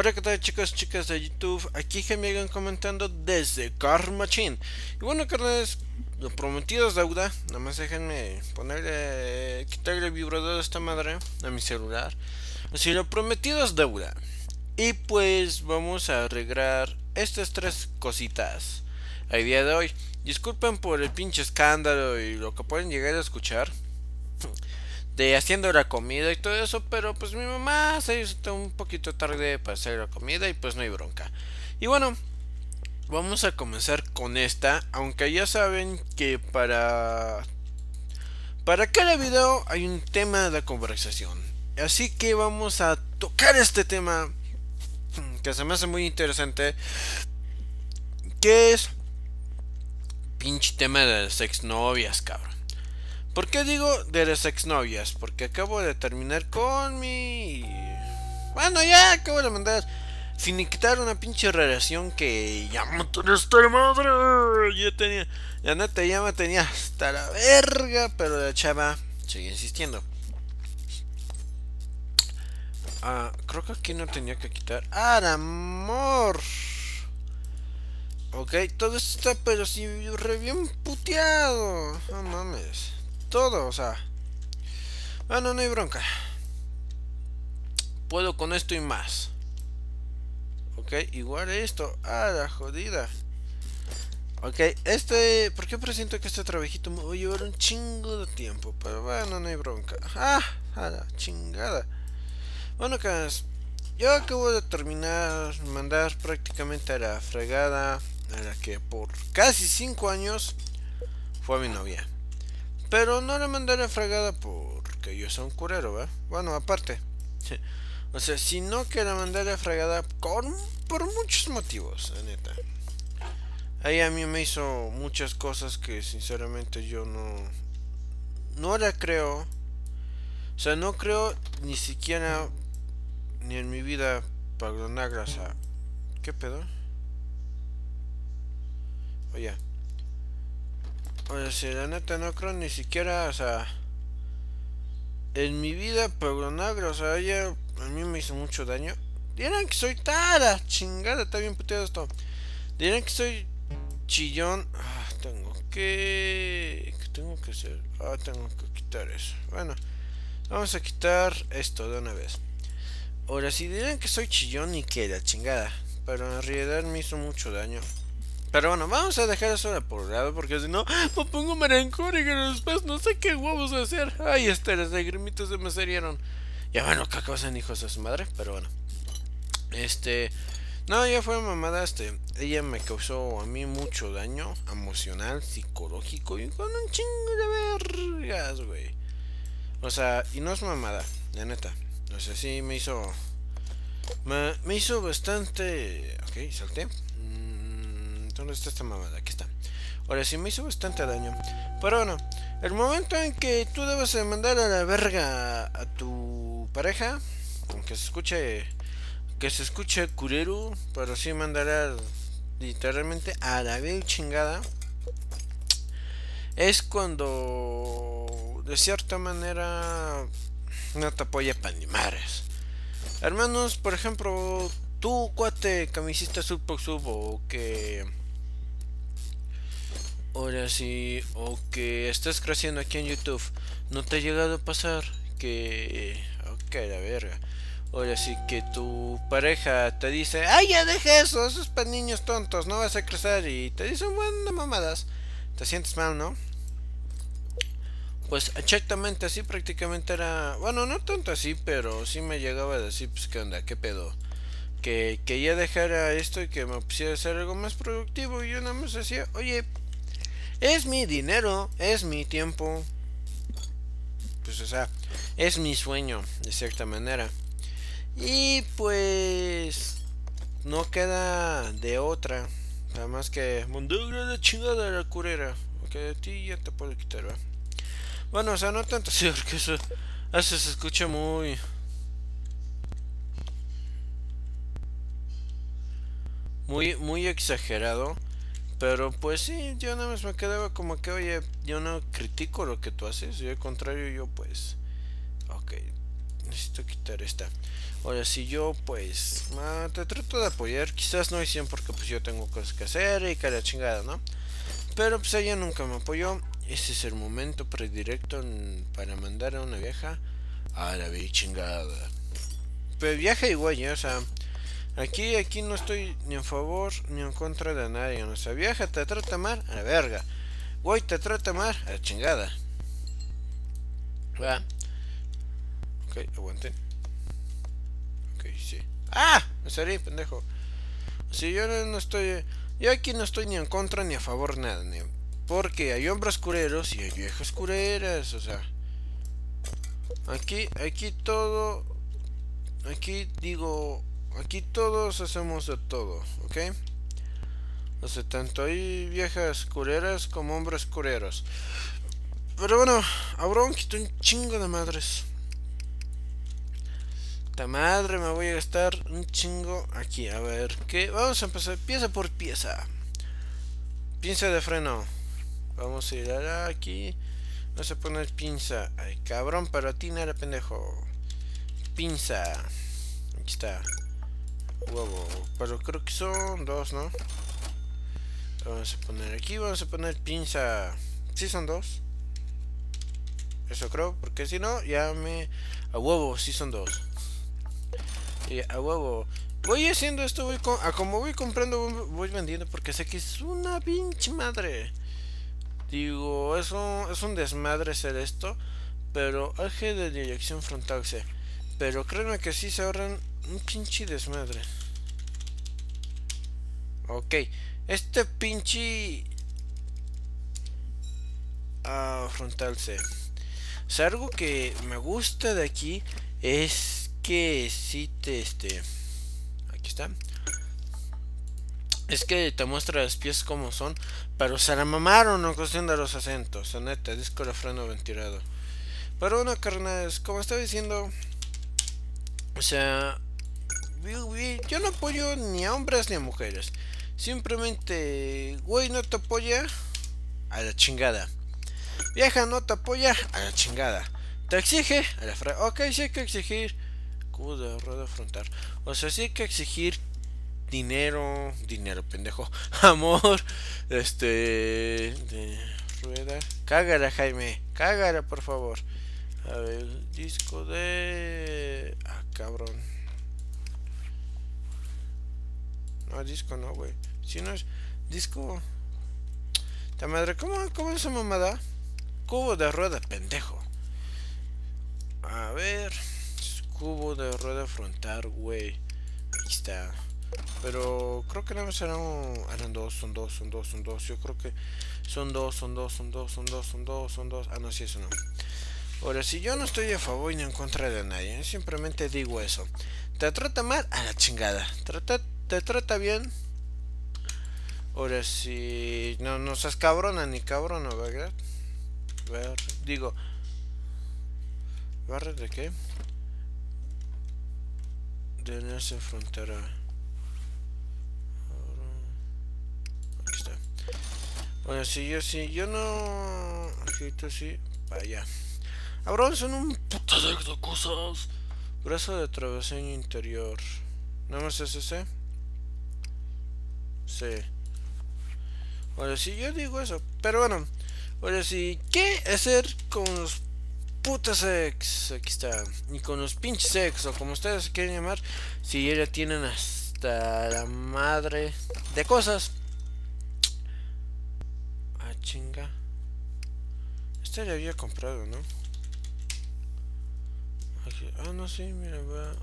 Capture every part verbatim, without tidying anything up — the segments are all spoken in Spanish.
Hola, ¿qué tal, chicos, chicas de YouTube? Aquí que me hagan comentando desde Car Machine. Y bueno, carnales, lo prometido es deuda. Nada más déjenme ponerle, quitarle el vibrador de esta madre a mi celular. Así, lo prometido es deuda. Y pues vamos a arreglar estas tres cositas al día de hoy. Disculpen por el pinche escándalo y lo que pueden llegar a escuchar de haciendo la comida y todo eso, pero pues mi mamá se hizo un poquito tarde para hacer la comida y pues no hay bronca. Y bueno, vamos a comenzar con esta, aunque ya saben que para para cada video hay un tema de conversación. Así que vamos a tocar este tema que se me hace muy interesante, que es pinche tema de las exnovias, cabrón. ¿Por qué digo de las exnovias? Porque acabo de terminar con mi... Bueno, ya acabo de mandar finiquitar una pinche relación que ya me tenía hasta la madre. Ya tenía... Ya neta, ya me tenía hasta la verga, pero la chava sigue insistiendo. Ah, creo que aquí no tenía que quitar... ¡Ah, amor! Ok, todo esto está pero si re bien puteado. No mames. Todo, o sea... Bueno, no hay bronca. Puedo con esto y más. Ok, igual esto. Ah, la jodida. Ok, este... ¿Por qué presiento que este trabajito me va a llevar un chingo de tiempo? Pero bueno, no hay bronca. Ah, a la chingada. Bueno, caras, yo acabo de terminar, mandar prácticamente a la fregada a la que por casi cinco años fue mi novia. Pero no la mandé a la fregada porque yo soy un curero, ¿verdad? Bueno, aparte. O sea, sino que la mandé a la fregada con, por muchos motivos, la neta. Ella a mí me hizo muchas cosas que sinceramente yo no... No la creo. O sea, no creo ni siquiera ni en mi vida perdonarla. O sea, ¿qué pedo? Oye. Oye, si la neta no creo ni siquiera, o sea... En mi vida perdonarla, o sea, ella a mí me hizo mucho daño. Dirán que soy tara, chingada, está bien puteado esto. Dirán que soy chillón. Ah, tengo que... ¿Qué tengo que hacer? Ah, tengo que quitar eso. Bueno, vamos a quitar esto de una vez. Ahora, si dirán que soy chillón y que la chingada, pero en realidad me hizo mucho daño. Pero bueno, vamos a dejar eso de por lado porque si no, me pongo melancólico y después no sé qué huevos hacer. Ay, este, las lagrimitas se me salieron. Ya bueno, que acaban hijos de su madre, pero bueno. Este... No, ya fue mamada, este... Ella me causó a mí mucho daño emocional, psicológico y con un chingo de vergas, güey. O sea, y no es mamada, la neta. O sea, sí me hizo... Me, me hizo bastante... Ok, salté. Mm, ¿Dónde está esta mamada? Aquí está. Ahora sí me hizo bastante daño. Pero bueno, el momento en que tú debes de mandar a la verga a tu pareja, aunque se escuche... Que se escuche curero, pero sí mandará literalmente a la vil chingada. Es cuando de cierta manera no te apoya para ni madres. Hermanos, por ejemplo, tú cuate que me hiciste sub por sub o que ahora sí, o que estás creciendo aquí en YouTube, no te ha llegado a pasar que ok, la verga. Ahora sí que tu pareja te dice, ay, ya deja eso, eso es para niños tontos, no vas a crecer, y te dicen buenas mamadas, te sientes mal, ¿no? Pues exactamente así prácticamente era, bueno, no tanto así, pero sí me llegaba a decir, pues qué onda, qué pedo, que, que ya dejara esto y que me pusiera a hacer algo más productivo, y yo nada más decía, oye, es mi dinero, es mi tiempo, pues o sea, es mi sueño, de cierta manera. Y pues no queda de otra. Nada más que mandar de chingada a la curera. Porque de ti ya te puedo quitar, ¿va? Bueno, o sea, no tanto así, porque eso, eso se escucha muy... Muy, muy exagerado. Pero pues sí, yo nada más me quedaba como que, oye, yo no critico lo que tú haces. Y al contrario, yo pues... Ok. necesito quitar esta. Ahora si yo pues ah, te trato de apoyar, quizás no hicieron porque pues yo tengo cosas que hacer y cada chingada, ¿no? Pero pues ella nunca me apoyó. Este es el momento predirecto para mandar a una vieja a la vieja chingada. Pero viaja igual, ¿eh? O sea, aquí, aquí no estoy ni en favor ni en contra de nadie. O sea, vieja te trata mal, a la verga. Güey te trata mal, a la chingada. Va. Ok, aguanten. Ok, sí. ¡Ah! Me salí, pendejo. Si yo no, no estoy... Yo aquí no estoy ni en contra ni a favor nada, ni... Porque hay hombres cureros y hay viejas cureras, o sea... Aquí, aquí todo... Aquí digo... Aquí todos hacemos de todo, ¿ok? O sea, tanto hay viejas cureras como hombres cureros. Pero bueno, ahora quito un chingo de madres. Ta madre, me voy a gastar un chingo aquí. A ver, ¿qué? Vamos a empezar pieza por pieza. Pinza de freno. Vamos a ir aquí. Vamos a poner pinza. Ay, cabrón, pero a ti no era pendejo. Pinza. Aquí está. Huevo. Pero creo que son dos, ¿no? Vamos a poner aquí. Vamos a poner pinza. Sí, son dos. Eso creo, porque si no, ya me... A huevo, sí son dos. Y a huevo. Voy haciendo esto, voy con... A como voy comprando, voy vendiendo, porque sé que es una pinche madre. Digo, es un, es un desmadre hacer esto. Pero eje de dirección frontal, sí. Pero créanme que sí se ahorran un pinche desmadre. Ok. Este pinche... Ah, frontal, sí. O sea, algo que me gusta de aquí es que si te este aquí está, es que te muestra los pies como son, pero se la mamaron en cuestión de los acentos, o neta, disco de freno ventilado. Pero bueno, carnales, como estaba diciendo, o sea, yo no apoyo ni a hombres ni a mujeres. Simplemente, güey, no te apoya, a la chingada. Vieja, no te apoya, a la chingada. Te exige, a la fra... Ok, sí hay que exigir. Cubo de rueda frontal. O sea, sí hay que exigir dinero. Dinero, pendejo. Amor. Este... De rueda. Cágala, Jaime. Cágala, por favor. A ver, disco de... Ah, cabrón. No, disco no, güey. Si no es... Disco... Ta madre, ¿cómo, cómo es esa mamada? Cubo de rueda, pendejo. A ver. Cubo de rueda frontal, güey. Ahí está. Pero creo que no me serán. Eran dos, son dos, son dos, son dos. Yo creo que son dos, son dos, son dos, son dos, son dos, son dos. Ah, no, sí, eso no. Ahora, si yo no estoy a favor ni en contra de nadie, simplemente digo eso. Te trata mal, a la chingada. Trata, te trata bien. Ahora, si no, no seas cabrona ni cabrona, ¿verdad? Ver, digo, ¿barra de qué? De enlace frontera. Aquí está. Bueno, si yo si yo no. Aquí tú sí. Vaya. Ahora son un puto de cosas. Brazo de travesaño interior. ¿Nada más es ese? Sí. Ahora sí, yo digo eso. Pero bueno. Ahora sí, ¿qué hacer con los putas ex? Aquí está. Y con los pinches ex, o como ustedes quieren llamar. Si ya tienen hasta la madre de cosas. Ah, chinga. Esta ya había comprado, ¿no? Aquí. Ah, no, sí, mira, va.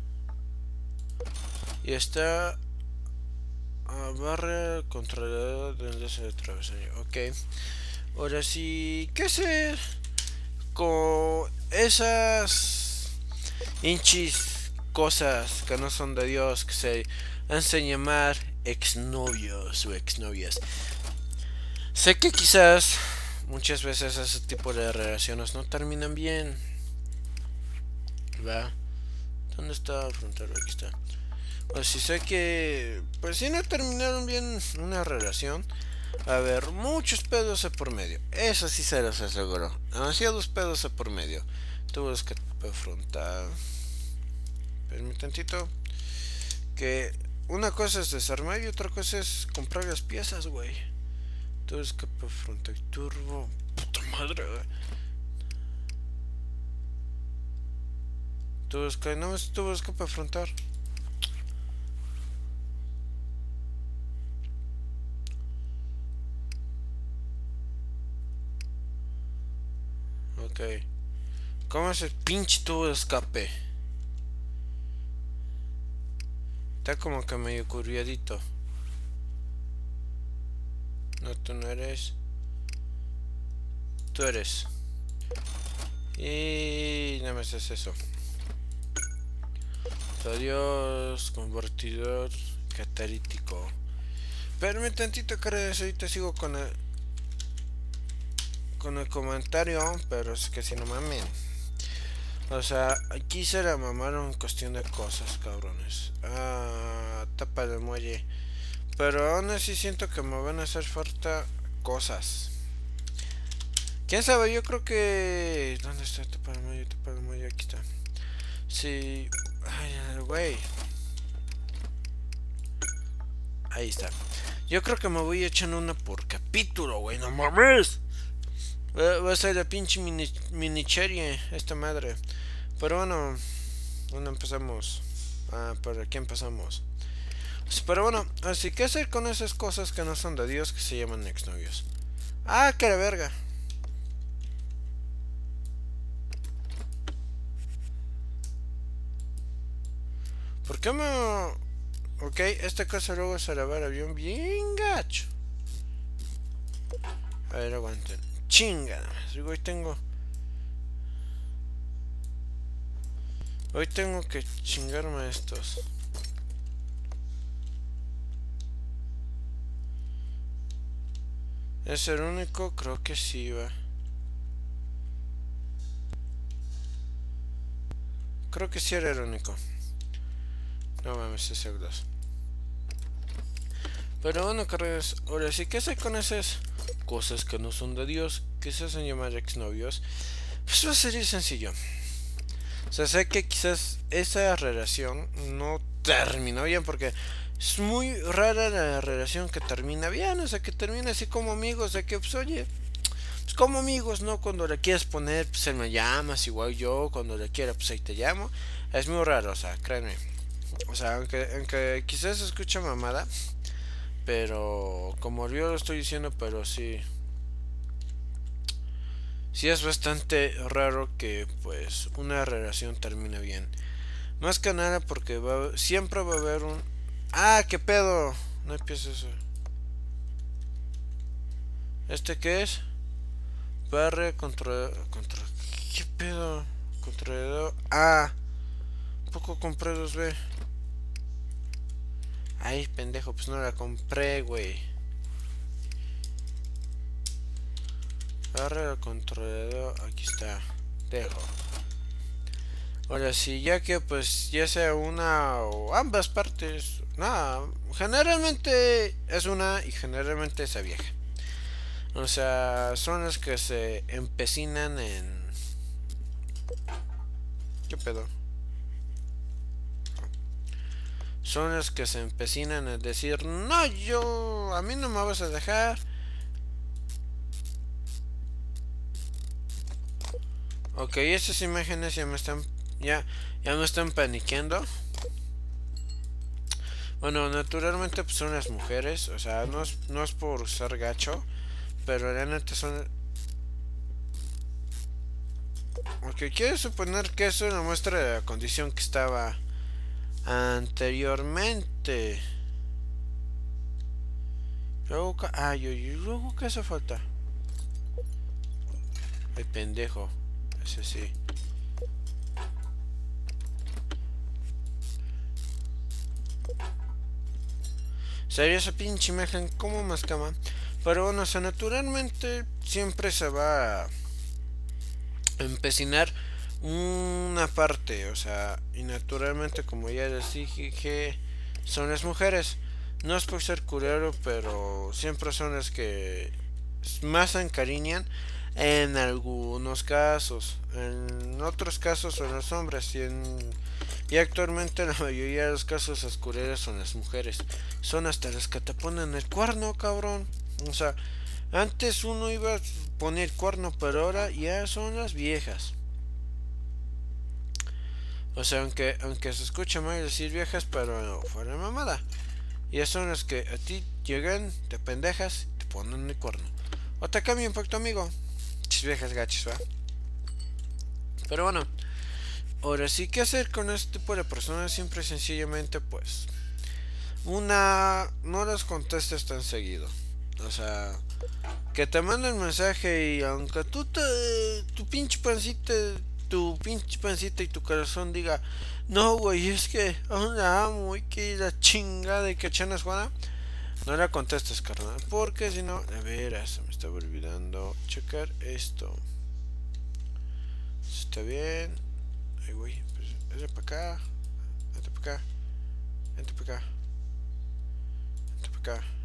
Y está... Ah, barra controladora de enlace de travesaño. Ok. Ahora sí, ¿qué hacer con esas hinchis cosas que no son de Dios, que se hacen llamar exnovios o exnovias? Sé que quizás muchas veces ese tipo de relaciones no terminan bien. ¿Va? ¿Dónde está el frontal? Aquí está. Pues si sé que, pues si no terminaron bien una relación, a ver, muchos pedos de por medio. Eso sí se los aseguro. Demasiados pedos de por medio. Tuvo escape frontal. Espérame tantito. Que una cosa es desarmar y otra cosa es comprar las piezas, güey. Tuvo escape frontal turbo. Puta madre, güey. Tuvo escape, no, tuvo escape frontal. Ok. ¿Cómo es el pinche tubo de escape? Está como que medio curviadito. No, tú no eres. Tú eres. Y nada más es eso. Adiós, convertidor catalítico. Espérame tantito, cara, ahorita sigo con el con el comentario, pero es que si no mamen. O sea, aquí se la mamaron en cuestión de cosas, cabrones. Ah, tapa el muelle. Pero aún así siento que me van a hacer falta cosas. ¿Quién sabe? Yo creo que... ¿Dónde está? Tapa el muelle, tapa el muelle, aquí está. Sí... Ay, güey. Ahí está. Yo creo que me voy echando una por capítulo, güey. ¡No mames! Va a ser la pinche mini, minicherie esta madre. Pero bueno, ¿dónde empezamos? Ah, ¿para qué empezamos? Pero bueno, así que hacer con esas cosas que no son de Dios, que se llaman exnovios. Ah, que la verga. ¿Por qué me...? Ok, esta cosa luego se la va el avión bien gacho. A ver, aguanten. Chinga, digo, hoy tengo... Hoy tengo que chingarme a estos. ¿Es el único? Creo que sí, va. Creo que sí era el único. No mames, es el dos. Pero bueno, carreras, ahora sí, ¿qué sé con esas cosas que no son de Dios, que se hacen llamar exnovios? Pues va a ser sencillo. O sea, sé que quizás esa relación no terminó bien, porque es muy rara la relación que termina bien, o sea, que termina así como amigos, de que, pues, oye, pues como amigos, ¿no? Cuando le quieres poner, pues él me llamas, igual yo, cuando le quiera, pues ahí te llamo. Es muy raro, o sea, créanme. O sea, aunque, aunque quizás se escucha mamada, pero como yo lo estoy diciendo, pero sí. Sí es bastante raro que pues una relación termine bien. Más que nada porque va, siempre va a haber un... ¡Ah, qué pedo! No empieces eso. ¿Este qué es? Barre contra... contra... ¿Qué pedo? Contra... Ah. Poco compré dos B. Ay, pendejo, pues no la compré, güey. Barre contra... Aquí está. Dejo. Ahora sí, ya que pues ya sea una o ambas partes. Nada, generalmente es una y generalmente esa vieja. O sea, son las que se empecinan en... ¿Qué pedo? Son las que se empecinan en decir, no, yo, a mí no me vas a dejar. Ok, estas imágenes ya me están, ya, ya me están paniqueando. Bueno, naturalmente pues son las mujeres, o sea, no es, no es por ser gacho, pero la neta son... Ok, quiero suponer que eso es una muestra de la condición que estaba anteriormente. Luego, ay, ay, luego, ¿qué hace falta? Ay, pendejo. Ese sí. Sería esa pinche imagen como más cama. Pero bueno, o sea, naturalmente siempre se va a empecinar una parte, o sea, y naturalmente, como ya les dije, son las mujeres. No es por ser curero, pero siempre son las que más se encariñan En algunos casos, en otros casos son los hombres y, en, y actualmente la mayoría de los casos oscureros son las mujeres. Son hasta las que te ponen el cuerno, cabrón. O sea, antes uno iba a poner cuerno, pero ahora ya son las viejas. O sea, aunque, aunque se escucha mal decir viejas, pero no, fuera mamada. Y son las que a ti llegan, te pendejas y te ponen el cuerno. O te cambian por tu amigo. Chis viejas gachas, va. Pero bueno, ahora sí, ¿qué hacer con este tipo de personas? Siempre sencillamente, pues, una, no las contestes tan seguido. O sea, que te manden mensaje y aunque tú te, tu pinche pancita, tu pinche pancita y tu corazón diga, no, güey, es que aún la amo y que la chingada y que chanas Juana, no la contestes, carnal, porque si no, de veras, se me estaba olvidando checar esto. Está bien. Ay, güey, pues, vete para acá, vete para acá, vete para acá, vete para acá.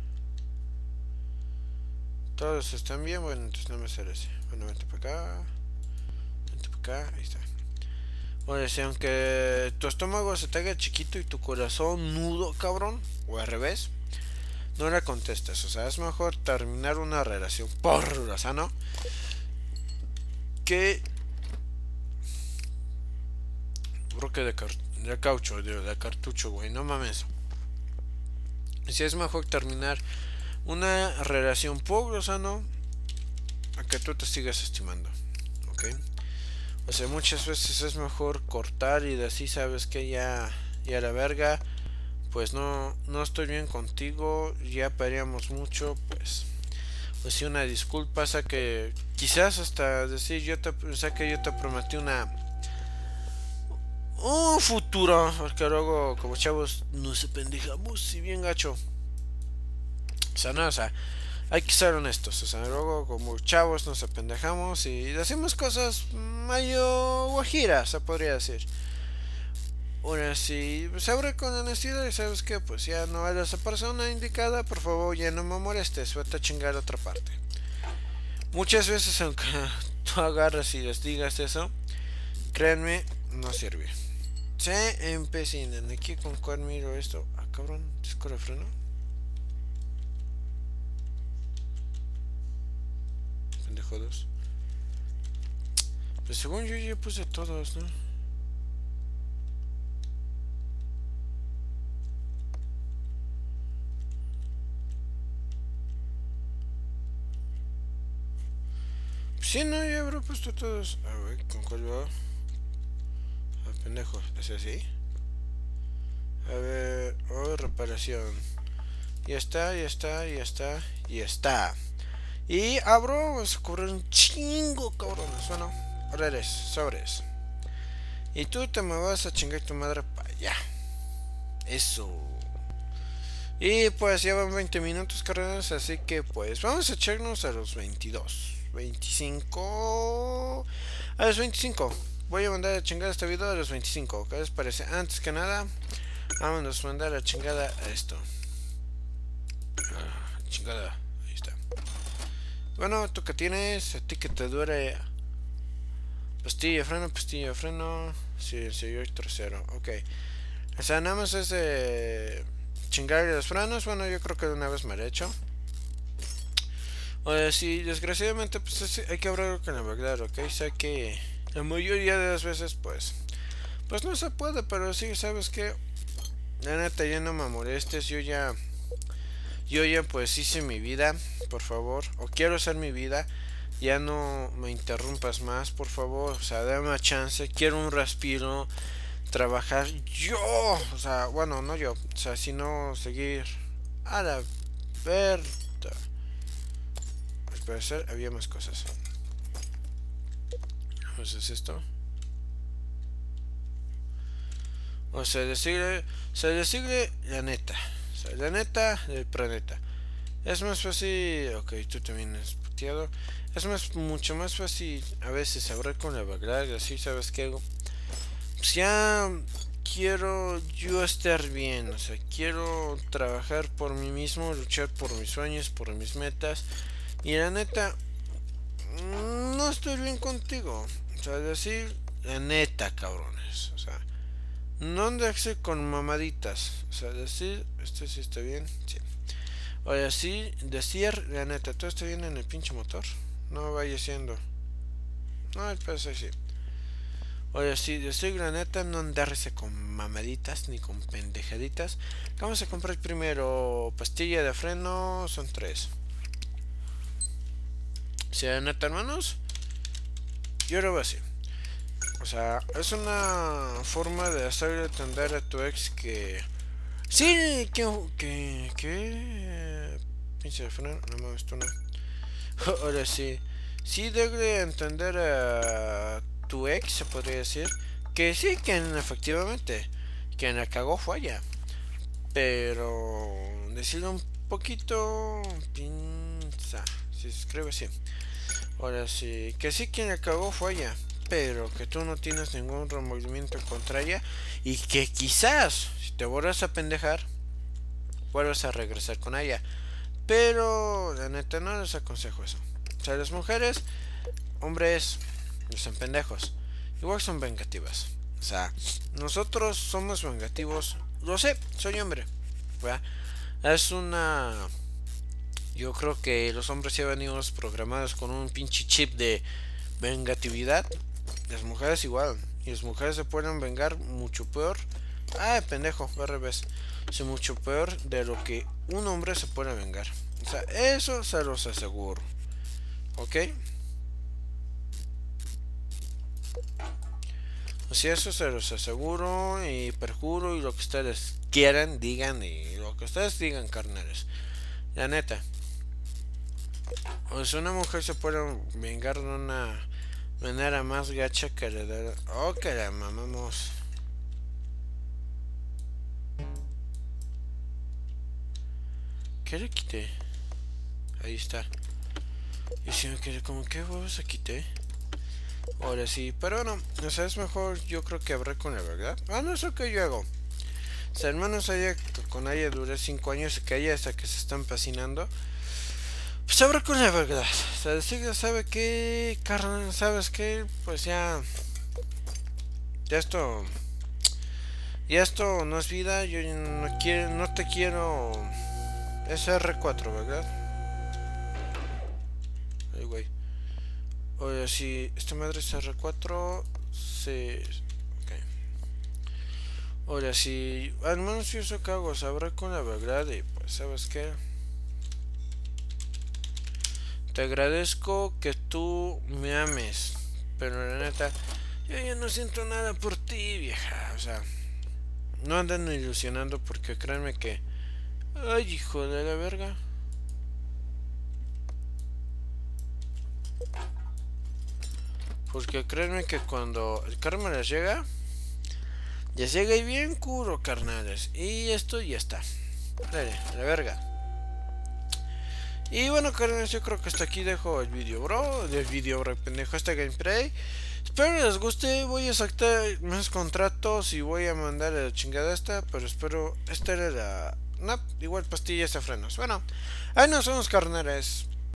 Todos están bien, bueno, entonces no me sale ese. Bueno, vente para acá, vente para acá, ahí está. Bueno, si aunque tu estómago se te haga chiquito y tu corazón nudo, cabrón, o al revés, no la contestes. O sea, es mejor terminar una relación por lo sano que broque de, car de caucho, de, de cartucho, güey, no mames. Si es mejor terminar una relación por lo sano a que tú te sigas estimando, ¿ok? O sea, muchas veces es mejor cortar y decir, sabes que ya, ya la verga, pues no, no estoy bien contigo, ya peleamos mucho, pues, pues sí, una disculpa, o sea que quizás hasta decir, yo te, o sea que yo te prometí una, un futuro, porque luego como chavos no se pendejamos, si bien gacho. O sea, no, o sea, hay que ser honestos, o sea, luego como chavos nos apendejamos y decimos cosas medio guajiras, se podría decir. Ahora, si se abre con honestidad y sabes que pues ya no eres esa persona indicada, por favor ya no me molestes, vete a chingar a otra parte. Muchas veces aunque tú agarras y les digas eso, créanme, no sirve. Se empecinan aquí con cuál miro esto. Ah, cabrón, ¿disco de freno? Pendejodos. Pues según yo ya puse todos, ¿no? Pues sí, no, ya habré puesto todos. A ver, ¿con cuál va? Ah, pendejo, ¿es así? A ver, oh, reparación. Ya está, ya está, ya está, ya está. Y abro, vamos a cobrar un chingo, cabrones. Bueno, ahora eres, sobres. Y tú te me vas a chingar tu madre para allá. Eso. Y pues ya van veinte minutos, carreras. Así que pues vamos a echarnos a los veintidós, veinticinco. A los veinticinco. Voy a mandar a chingar este video a los veinticinco. ¿Qué les parece? Antes que nada, vamos a mandar a chingada a esto. Ah, chingada. Ahí está. Bueno, tú que tienes, a ti que te duele. Pastilla, freno, pastilla, freno. Sí, sí, yo tercero. Ok. O sea, nada más es de chingar los frenos. Bueno, yo creo que de una vez me lo he hecho. O sea, sí, desgraciadamente, pues es, hay que hablar con la verdad, ok. Sé que la mayoría de las veces, pues, pues no se puede, pero sí, sabes que, la neta, ya no me molestes. Yo ya, yo ya, pues hice mi vida, por favor, o quiero hacer mi vida. Ya no me interrumpas más, por favor. O sea, dame una chance. Quiero un respiro. Trabajar yo. O sea, bueno, no yo. O sea, sino seguir a la verdad. Al parecer había más cosas. Entonces esto. O sea, decirle, o sea, decirle la neta. O sea, la neta del planeta. Es más fácil. Ok, tú también has puteado. Es más, mucho más fácil a veces hablar con la verdad, así, ¿sabes qué hago? Pues ya quiero yo estar bien, o sea, quiero trabajar por mí mismo, luchar por mis sueños, por mis metas. Y la neta, mm, no estoy bien contigo. O sea, decir la neta, cabrones. O sea, no andarse con mamaditas. O sea, decir, esto sí está bien. Sí. Ahora sí, decir la neta, todo está bien en el pinche motor. No vaya siendo. No, el peso sí. Ahora sí, decir la neta, no andarse con mamaditas ni con pendejaditas. Vamos a comprar primero pastilla de freno, son tres. Si la neta, hermanos, yo lo veo así. O sea, es una forma de hacerle entender a tu ex que... Sí, que... que... que... pinche de freno, no me gustó nada. Ahora sí. Sí debe entender a tu ex, se podría decir, que sí, que efectivamente, quien la cagó fue ella. Pero decirle un poquito pinza, si se escribe así. Ahora sí, que sí, quien la cagó fue ella, pero que tú no tienes ningún remordimiento contra ella y que quizás, si te vuelves a pendejar, vuelves a regresar con ella. Pero la neta no les aconsejo eso. O sea, las mujeres, hombres, no son pendejos. Igual son vengativas. O sea, nosotros somos vengativos. Lo sé, soy hombre. ¿Verdad? Es una... Yo creo que los hombres ya venimos programados con un pinche chip de vengatividad. Las mujeres igual. Y las mujeres se pueden vengar mucho peor. Ah, pendejo, al revés. Es mucho peor de lo que un hombre se puede vengar. O sea, eso se los aseguro. ¿Ok? Así eso se los aseguro y perjuro y lo que ustedes quieran, digan y lo que ustedes digan, carnales. La neta. O sea, una mujer se puede vengar de una manera más gacha que le da... Oh, que la mamamos. ¿Qué le quité? Ahí está. Y si me quedé como, ¿qué huevos se quité? Ahora sí, pero no, o sea, es mejor yo creo que hablar con la verdad. Ah, no, eso que yo hago. O sea, hermanos, ella, con ella duré cinco años y que ella hasta que se están fascinando. Pues hablar con la verdad. O sea, decir, ¿sabe qué? Carnal, ¿sabes qué? Pues ya... Ya esto... Ya esto no es vida, yo no quiero, no te quiero... Es R cuatro, ¿verdad? Ay, güey. Oye, si esta madre es R cuatro, se... Ok. Ahora, si al menos yo eso que hago, sabré con la verdad y pues, ¿sabes qué? Te agradezco que tú me ames, pero la neta, yo ya no siento nada por ti, vieja. O sea, no andan ilusionando porque créanme que... Ay, hijo de la verga. Porque créanme que cuando el karma les llega, ya llega y bien curo, carnales. Y esto ya está. Dale, a la verga. Y bueno, carnales, yo creo que hasta aquí dejo el vídeo, bro. El vídeo, bro, pendejo, este gameplay. Espero les guste. Voy a sacar más contratos y voy a mandar la chingada esta. Pero espero, esta era la... No, igual pastillas de frenos. Bueno, ahí nos vemos, carnales.